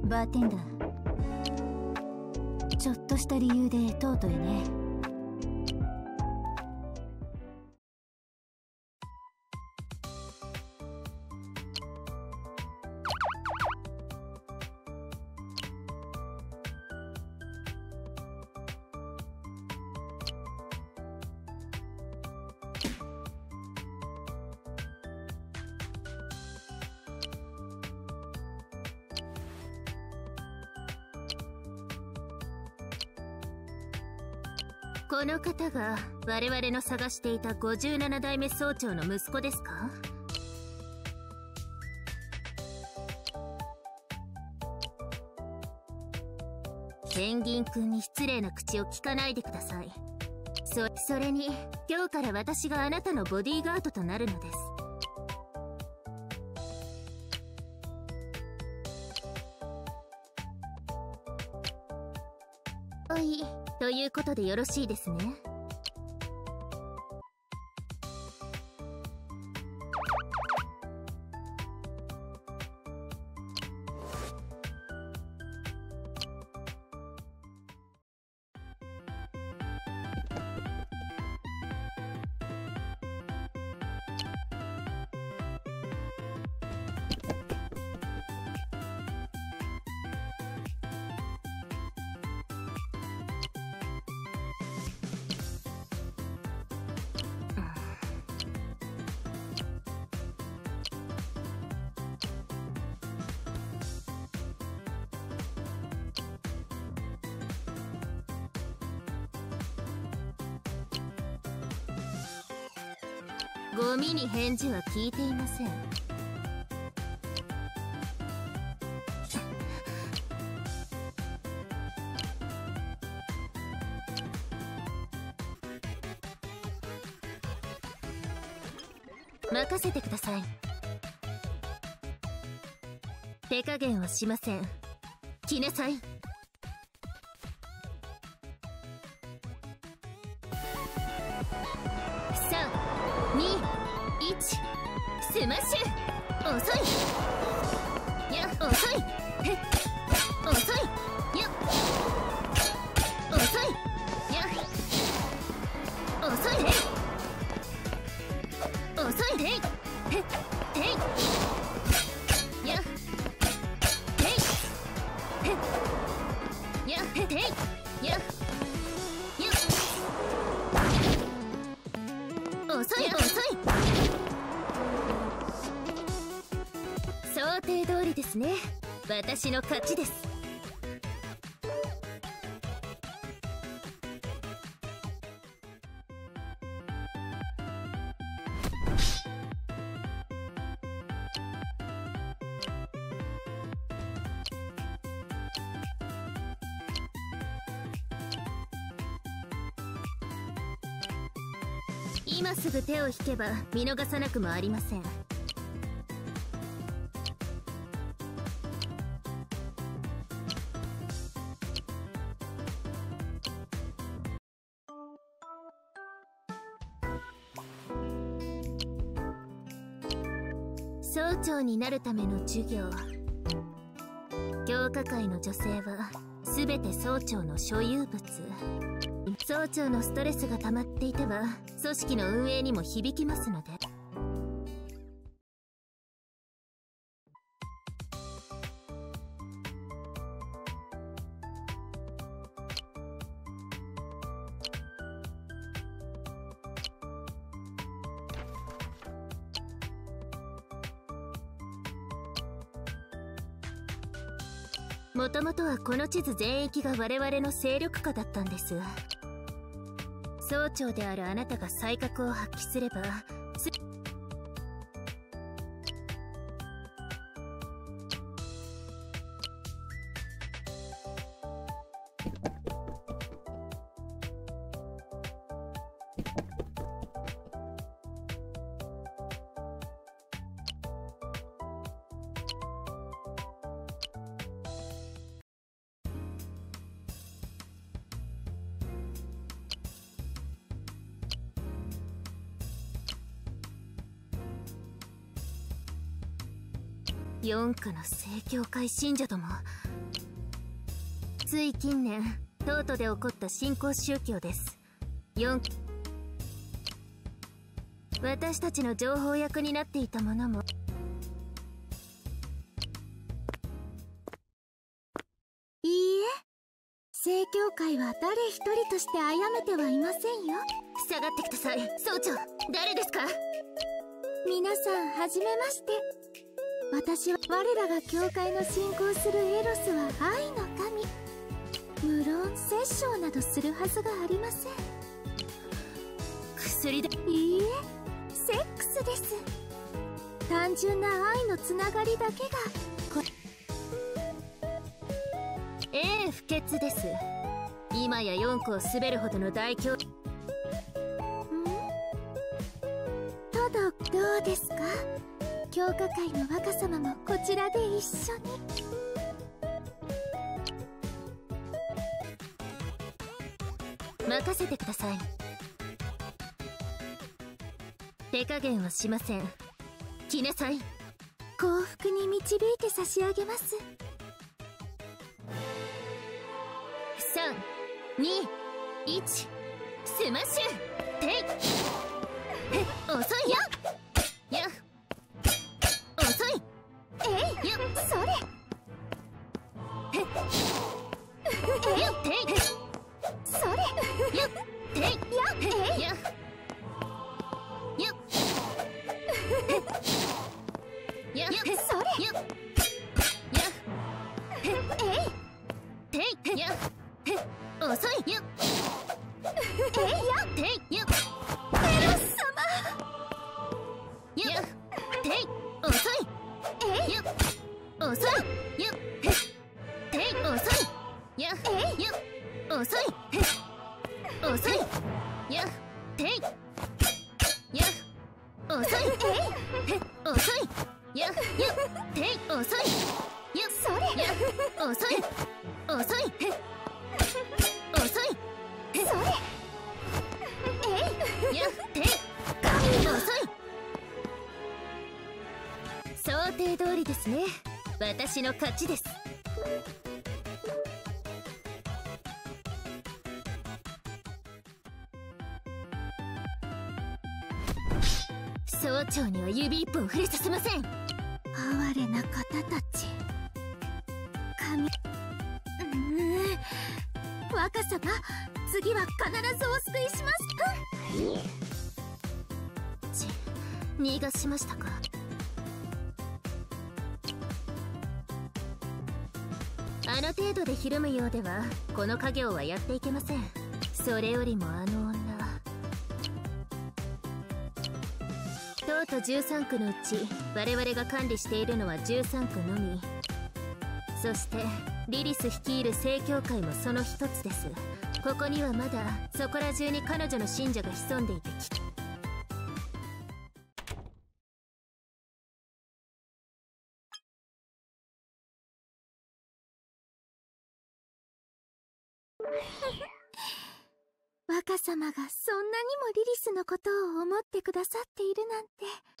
バーテンダー、ちょっとした理由でとうとうね。 この方が我々の探していた57代目総長の息子ですか？ペンギン君に失礼な口を聞かないでください。それに今日から私があなたのボディーガードとなるのです。はい、ということでよろしいですね。ゴミに返事は聞いていません。任せてください。手加減はしません。来なさい。3、2、1、スマッシュ。遅い。いや、遅い。へっ、遅い。いや、遅い。いや、遅い。へっ、遅い。へい。へっ、へい。いや、へい。へっ、いや、へっ、へい。いや、遅い。遅い。想定通りですね。私の勝ちです。今すぐ手を引けば見逃さなくもありません。総長になるための授業。教科会の女性は全て総長の所有物。総長のストレスが溜まっていては組織の運営にも響きますので。もともとはこの地図全域が我々の勢力下だったんです。総長であるあなたが才覚を発揮すれば四課の正教会信者ども、 つい近年東都で起こった新興宗教です。私たちの情報役になっていたものも。 いいえ、正教会は誰一人として殺めてはいませんよ。 下がってください。総長、誰ですか？ 皆さんはじめまして。私は、我らが教会の信仰するエロスは愛の神。無論殺生などするはずがありません。 薬で。 いいえ、セックスです。単純な愛のつながりだけが不潔です。今や4個を滑るほどの大教。 ただ、どうですか？教科会の若様もこちらで一緒に。 任せてください。手加減はしません。来なさい。 幸福に導いて差し上げます。 3、2、1、スマッシュテイ。遅いよ。や遅い。よそれ。 よテイ。 それ。 よテイ。やよやそれ。 よやテイ。や遅いよ。テイ。よエロス様。 よテイ。遅い。よ遅い。よテイ。遅い。やよ遅い。遅い。やテイ。や遅い。遅い。やよテイ。遅い。よそれ。 や遅い。遅い。遅い。 それ。 やテイ。遅い。想定通りですね。私の勝ちです。総長には指一本触れさせません。 哀れな方たち。神。若様、次は必ずお救いします。 逃がしましたか。あの程度でひるむようではこの家業はやっていけません。それよりもあの女、東都13区のうち我々が管理しているのは13区のみ。そしてリリス率いる正教会もその一つです。ここにはまだそこら中に彼女の信者が潜んでいて若様がそんなにもリリスのことを思ってくださっているなんて。